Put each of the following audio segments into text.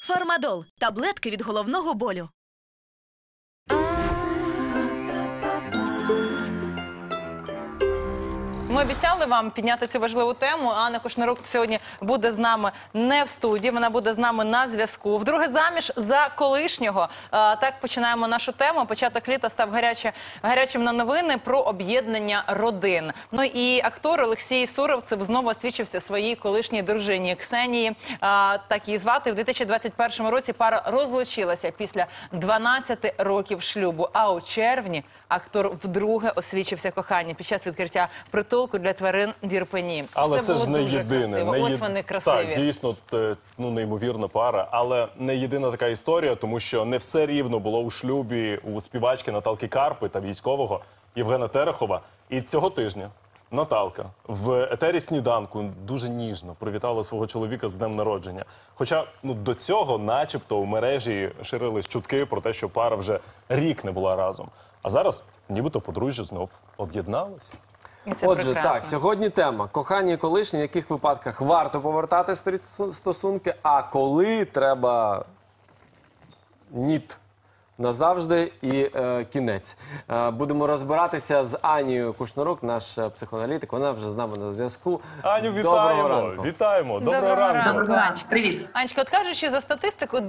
Фармадол – таблетки від головного болю. Ми обіцяли вам підняти цю важливу тему. Анна Кушнирук сьогодні буде з нами не в студії, вона буде з нами на зв'язку. Вдруге заміж за колишнього. Так починаємо нашу тему. Початок літа став гарячим на новини про об'єднання родин. Ну і актор Олексій Суровцев знову освічився своїй колишній дружині Ксенії. Так її звати. У 2021 році пара розлучилася після 12 років шлюбу. А у червні актор вдруге освічився коханню під час відкриття притулку для тварин в Ірпені. Але це ж не єдине. Ось вони красиві. Так, дійсно, неймовірна пара. Але не єдина така історія, тому що не все рівно було у шлюбі у співачки Наталки Карпи та військового Євгена Терехова. І цього тижня Наталка в етері «Сніданку» дуже ніжно привітала свого чоловіка з днем народження. Хоча до цього начебто у мережі ширились чутки про те, що пара вже рік не була разом. А зараз нібито подружжя знов об'єдналось. Отже, так, сьогодні тема. Кохання і колишні, в яких випадках варто повертати старі стосунки, а коли треба ніт назавжди і кінець. Будемо розбиратися з Анією Кушнирук, наш психоаналітик. Вона вже з нами на зв'язку. Аню, вітаємо! Вітаємо! Доброго ранку! Привіт! Анечка, от кажучи, за статистикою,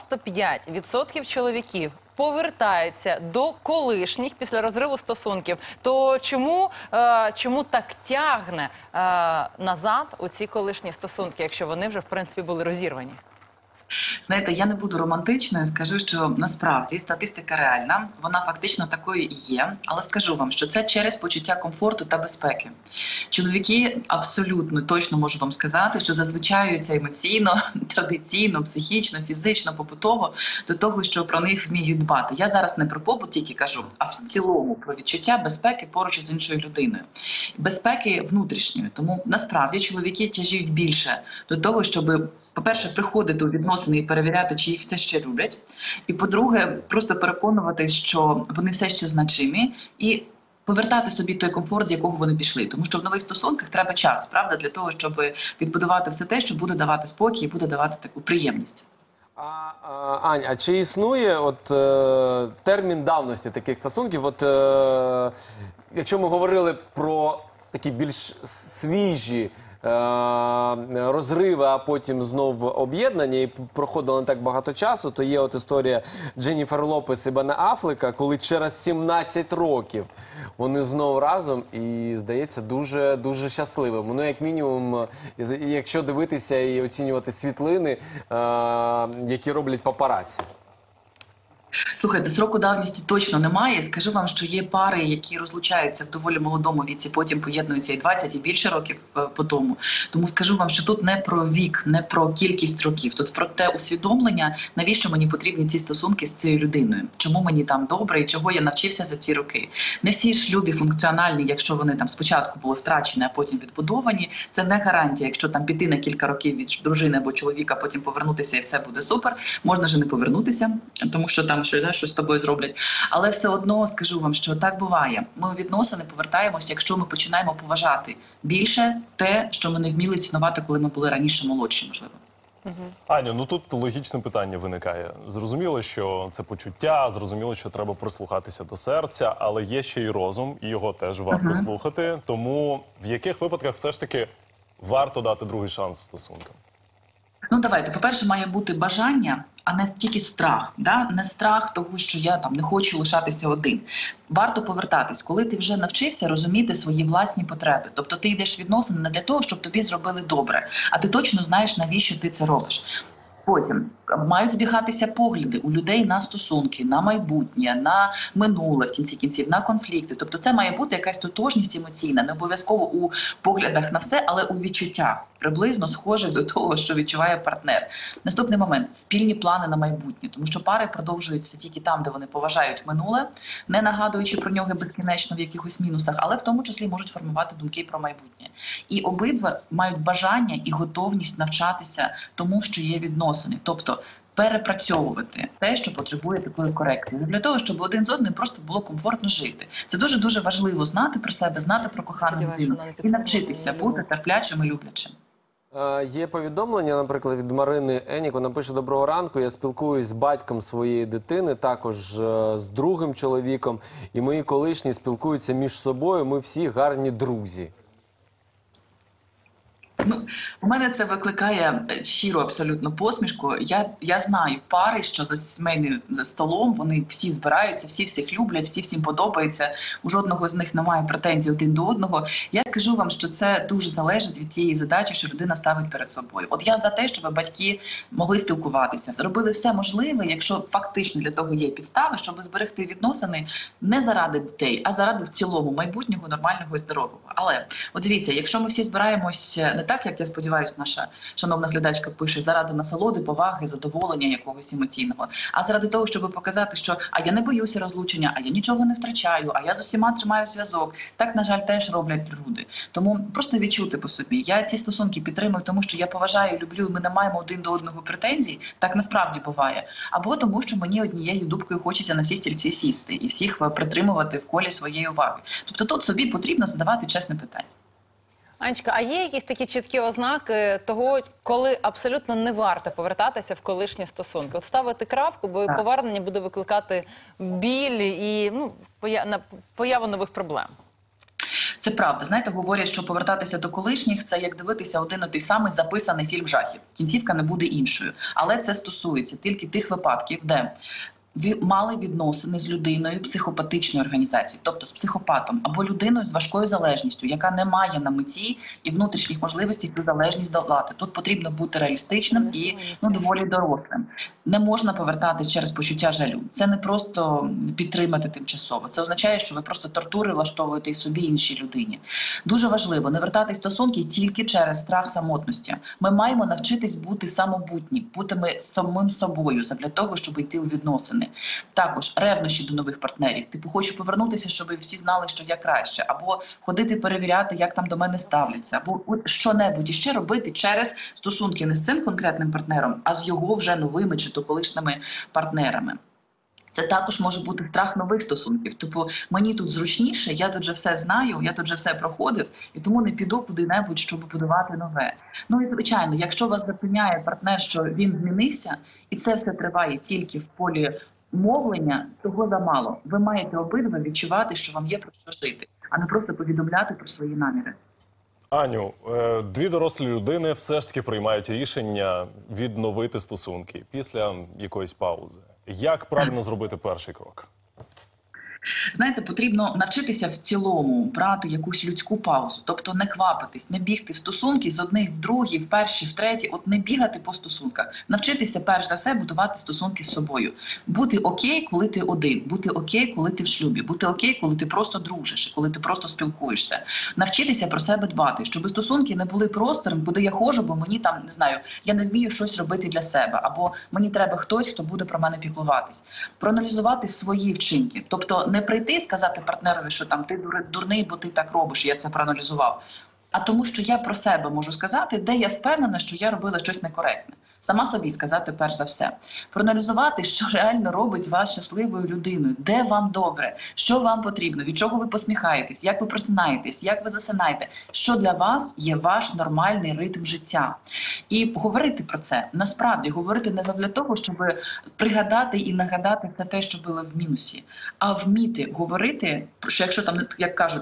95% чоловіків повертаються до колишніх після розриву стосунків. То чому так тягне назад у ці колишні стосунки, якщо вони вже, в принципі, були розірвані? Знаєте, я не буду романтичною, скажу, що насправді статистика реальна, вона фактично такою і є, але скажу вам, що це через почуття комфорту та безпеки. Чоловіки абсолютно точно можу вам сказати, що зазвичаються емоційно, традиційно, психічно, фізично, побутово до того, що про них вміють дбати. Я зараз не про побут тільки кажу, а в цілому про відчуття безпеки поруч із іншою людиною. Безпеки внутрішньої. Тому насправді чоловіки тяжіють більше до того, щоб, по-перше, приходити у відносини і перевіряти, чи їх все ще люблять. І, по-друге, просто переконувати, що вони все ще значимі, і повертати собі той комфорт, з якого вони пішли. Тому що в нових стосунках треба час, правда, для того, щоб відбудувати все те, що буде давати спокій і буде давати таку приємність. Ань, а чи існує термін давності таких стосунків? Якщо ми говорили про такі більш свіжі розриви, а потім знову об'єднання, і проходило не так багато часу, то є історія Дженніфер Лопес і Бена Аффлека, коли через 17 років вони знову разом і, здається, дуже щасливими. Ну, як мінімум, якщо дивитися і оцінювати світлини, які роблять папараці. Слухайте, сроку давності точно немає. Скажу вам, що є пари, які розлучаються в доволі молодому віці, потім поєднуються і 20, і більше років по тому. Тому скажу вам, що тут не про вік, не про кількість років. Тут про те усвідомлення, навіщо мені потрібні ці стосунки з цією людиною. Чому мені там добре і чого я навчився за ці роки. Не всі шлюби функціональні, якщо вони там спочатку були втрачені, а потім відбудовані. Це не гарантія, якщо там піти на кілька років від дружини або чоловіка, потім повернутися і все буде супер. Можна ж не повернутися, тому що там щось з тобою зроблять. Але все одно скажу вам, що так буває. Ми у відносини повертаємося, якщо ми починаємо поважати більше те, що ми не вміли цінувати, коли ми були раніше молодші, можливо. Аню, ну тут логічне питання виникає. Зрозуміло, що це почуття, зрозуміло, що треба прислухатися до серця, але є ще й розум, і його теж варто слухати. Тому в яких випадках все ж таки варто дати другий шанс стосункам? Ну, давайте. По-перше, має бути бажання, а не тільки страх. Да? Не страх того, що я там не хочу лишатися один. Варто повертатись, коли ти вже навчився розуміти свої власні потреби. Тобто ти йдеш в відносини не для того, щоб тобі зробили добре, а ти точно знаєш, навіщо ти це робиш. Потім мають збігатися погляди у людей на стосунки, на майбутнє, на минуле, в кінці кінців, на конфлікти. Тобто це має бути якась тотожність емоційна, не обов'язково у поглядах на все, але у відчуттях, приблизно схожих до того, що відчуває партнер. Наступний момент – спільні плани на майбутнє, тому що пари продовжуються тільки там, де вони поважають минуле, не нагадуючи про нього безкінечно в якихось мінусах, але в тому числі можуть формувати думки про майбутнє. І обидва мають бажання і готовність навчатися тому, що є відносини. Тобто перепрацьовувати те, що потребує такої корекції. Для того, щоб один з одним просто було комфортно жити. Це дуже-дуже важливо знати про себе, знати про кохану людину і навчитися бути терплячим і люблячим. Є повідомлення, наприклад, від Марини Енік. Вона пише: «Доброго ранку, я спілкуюсь з батьком своєї дитини, також з другим чоловіком, і мої колишні спілкуються між собою, ми всі гарні друзі». Ну, у мене це викликає щиру абсолютно посмішку. Я знаю пари, що за сімейним за столом вони всі збираються, всі всіх люблять, всі всім подобається. У жодного з них немає претензій один до одного. Я скажу вам, що це дуже залежить від тієї задачі, що людина ставить перед собою. От я за те, щоб батьки могли спілкуватися, робили все можливе, якщо фактично для того є підстави, щоб зберегти відносини не заради дітей, а заради в цілому майбутнього нормального і здорового. Але от дивіться, якщо ми всі збираємось не так, як я сподіваюся, наша шановна глядачка пише, заради насолоди, поваги, задоволення якогось емоційного, а заради того, щоб показати, що а я не боюся розлучення, а я нічого не втрачаю, а я з усіма тримаю зв'язок. Так, на жаль, теж роблять люди. Тому просто відчути по собі. Я ці стосунки підтримую, тому що я поважаю, люблю, ми не маємо один до одного претензій. Так насправді буває. Або тому, що мені однією дубкою хочеться на всі стільці сісти і всіх притримувати в колі своєї уваги. Тобто тут собі потрібно задавати чесне питання. Анечка, а є якісь такі чіткі ознаки того, коли абсолютно не варто повертатися в колишні стосунки? От ставити крапку, бо повернення буде викликати біль і появу нових проблем. Це правда. Знаєте, говорять, що повертатися до колишніх – це як дивитися один і той самий записаний фільм жахів. Кінцівка не буде іншою. Але це стосується тільки тих випадків, де ви мали відносини з людиною психопатичної організації, тобто з психопатом, або людиною з важкою залежністю, яка не має на меті і внутрішніх можливостей цю залежність долати. Тут потрібно бути реалістичним і доволі дорослим. Не можна повертатись через почуття жалю. Це не просто підтримати тимчасово. Це означає, що ви просто тортури влаштовуєте і собі, і іншій людині. Дуже важливо не вертатись в стосунки тільки через страх самотності. Ми маємо навчитись бути самобутні, бути самим собою, для того, щоб йти у відносини. Також ревнощі до нових партнерів. Типу, хочу повернутися, щоб всі знали, що я краще. Або ходити перевіряти, як там до мене ставляться. Або що-небудь іще робити через стосунки не з цим конкретним партнером, а з його вже новими чи то колишніми партнерами. Це також може бути страх нових стосунків. Типу, мені тут зручніше, я тут вже все знаю, я тут вже все проходив, і тому не піду куди-небудь, щоб будувати нове. Ну і, звичайно, якщо вас запевняє партнер, що він змінився, і це все триває тільки в полі мовлення, того замало. Ви маєте обидва відчувати, що вам є про що жити, а не просто повідомляти про свої наміри. Аню, дві дорослі людини все ж таки приймають рішення відновити стосунки після якоїсь паузи. Як правильно зробити перший крок? Знаєте, потрібно навчитися в цілому брати якусь людську паузу, тобто не квапитись, не бігти в стосунки з одних в другі, в перші, в треті, от не бігати по стосунках. Навчитися, перш за все, будувати стосунки з собою. Бути окей, коли ти один, бути окей, коли ти в шлюбі, бути окей, коли ти просто дружиш, коли ти просто спілкуєшся. Навчитися про себе дбати, щоб стосунки не були простором, куди я ходжу, бо мені там, не знаю, я не вмію щось робити для себе, або мені треба хтось, хто буде про мене піклуватись. Проаналізувати свої вчинки, тобто не прийти і сказати партнерові, що там ти дурний, бо ти так робиш, я це проаналізував. А тому, що я про себе можу сказати, де я впевнена, що я робила щось некоректне. Сама собі сказати перш за все. Проаналізувати, що реально робить вас щасливою людиною, де вам добре, що вам потрібно, від чого ви посміхаєтесь, як ви просинаєтесь, як ви засинаєте, що для вас є ваш нормальний ритм життя. І говорити про це, насправді, говорити не задля того, щоб пригадати і нагадати це те, що було в мінусі, а вміти говорити, що якщо там, як кажуть,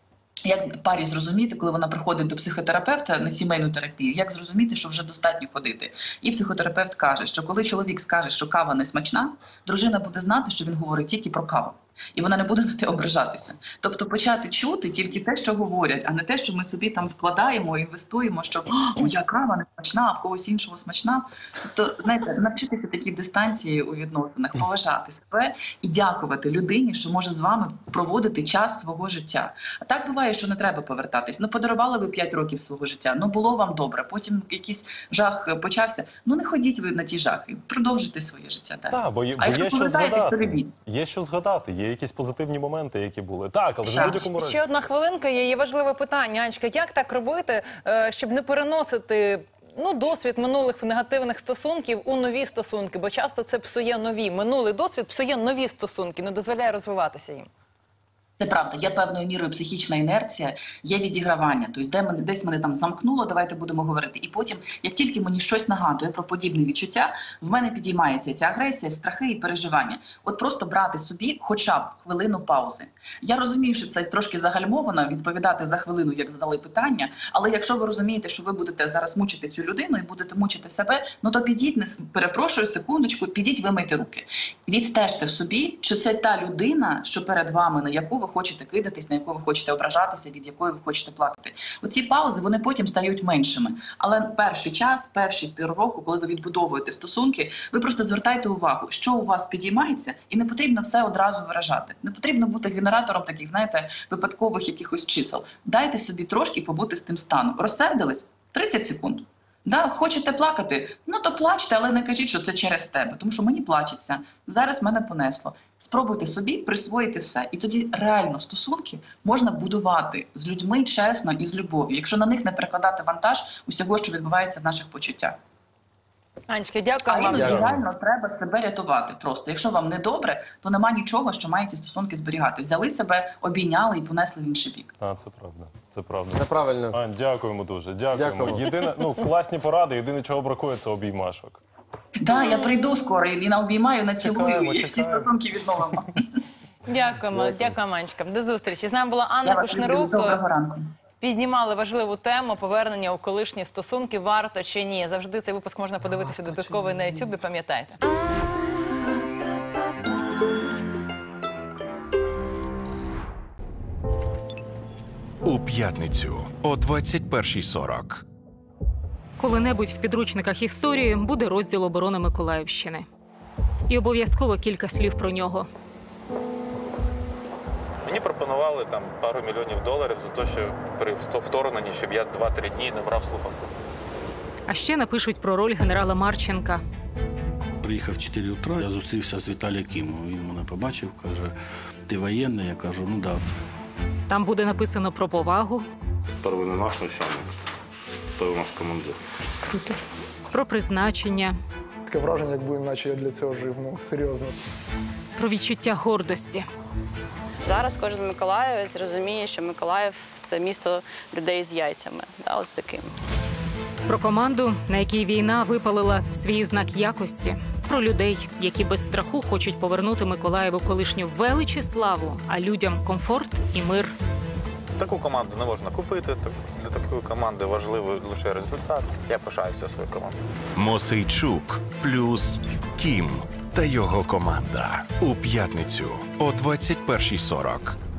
як парі зрозуміти, коли вона приходить до психотерапевта на сімейну терапію, як зрозуміти, що вже достатньо ходити. І психотерапевт каже, що коли чоловік скаже, що кава не смачна, дружина буде знати, що він говорить тільки про каву. І вона не буде на те ображатися. Тобто почати чути тільки те, що говорять, а не те, що ми собі там вкладаємо, інвестуємо, що моя кава не смачна, а в когось іншого смачна. Тобто, знаєте, навчитися такій дистанції у відносинах, поважати себе і дякувати людині, що може з вами проводити час свого життя. А так буває, що не треба повертатись. Подарували ви 5 років свого життя, було вам добре, потім якийсь жах почався. Не ходіть ви на ті жахи, продовжуйте своє життя далі. Так, бо є що згадати. Є що згадати, є якісь позитивні моменти, які були. Так, але ж в будь-якому разі. Ще одна хвилинка, є важливе питання, Анечка. Як так робити, щоб не переносити досвід минулих негативних стосунків у нові стосунки? Бо часто це псує нові. Минулий досвід псує нові стосунки, не дозволяє розвиватися їм. Це правда, є певною мірою психічна інерція, є відігравання. Тобто десь мене там замкнуло, давайте будемо говорити. І потім, як тільки мені щось нагадує про подібне відчуття, в мене підіймається ця агресія, страхи і переживання. От просто брати собі хоча б хвилину паузи. Я розумію, що це трошки загальмовано, відповідати за хвилину, як задали питання, але якщо ви розумієте, що ви будете зараз мучити цю людину і будете мучити себе, ну то підіть, перепрошую, секундочку, підіть, вимийте руки. Відстежте в собі, чи це та людина, що перед вами, на яку ви хочете кидатись, на яку ви хочете ображатися, від якої ви хочете плакати. Оці паузи, вони потім стають меншими. Але перший час, перші півроку, коли ви відбудовуєте стосунки, ви просто звертайте увагу, що у вас підіймається, і не потрібно все одразу виражати. Не потрібно бути генератором таких, знаєте, випадкових якихось чисел. Дайте собі трошки побути з тим станом. Розсердились? 30 секунд. Да, хочете плакати? Ну то плачте, але не кажіть, що це через тебе, тому що мені плачеться. Зараз мене понесло. Спробуйте собі присвоїти все. І тоді реально стосунки можна будувати з людьми чесно і з любов'ю, якщо на них не перекладати вантаж усього, що відбувається в наших почуттях. Анечка, А дякую вам. іноді реально треба себе рятувати просто. Якщо вам не добре, то нема нічого, що маєте стосунки зберігати. Взяли себе, обійняли і понесли в інший бік. Це правда. Це правда. Це правильно. Ань, дякуємо дуже. Дякуємо. Дякуємо. Єдине, класні поради. Єдине, чого бракує, це обіймашок. Да, я прийду скоро і наобіймаю, націлую, Чекаємо, і всі чекаємо. стосунки відновимо. Дякуємо, Анечка. До зустрічі. З нами була Анна Я вас люблю. Кушнирук. Доброго ранку. Піднімали важливу тему повернення у колишні стосунки. Варто чи ні? Завжди цей випуск можна подивитися додатково на YouTube, пам'ятайте. У п'ятницю о 21:40. Коли-небудь в підручниках історії буде розділ оборони Миколаївщини. І обов'язково кілька слів про нього. Мені пропонували там пару мільйонів доларів за те, що при вторгненні, щоб я 2-3 дні не брав слухавку. А ще напишуть про роль генерала Марченка. Приїхав в 4 утра, я зустрівся з Віталієм Кімом. Він мене побачив, каже, ти воєнний? Я кажу, ну так. Там буде написано про повагу, Перший не наш начальник, той у нас командир. про призначення, Таке враження, якби наче я для цього жив, серйозно. про відчуття гордості. Зараз кожен миколаївець розуміє, що Миколаїв – це місто людей з яйцями. Ось таким. Про команду, на якій війна випалила свій знак якості. Про людей, які без страху хочуть повернути Миколаєву колишню велич і славу, а людям комфорт і мир. Таку команду не можна купити, для такої команди важливий лише результат. Я пишаюся своєю командою. Мосейчук плюс Кім та його команда. У п'ятницю о 21:40.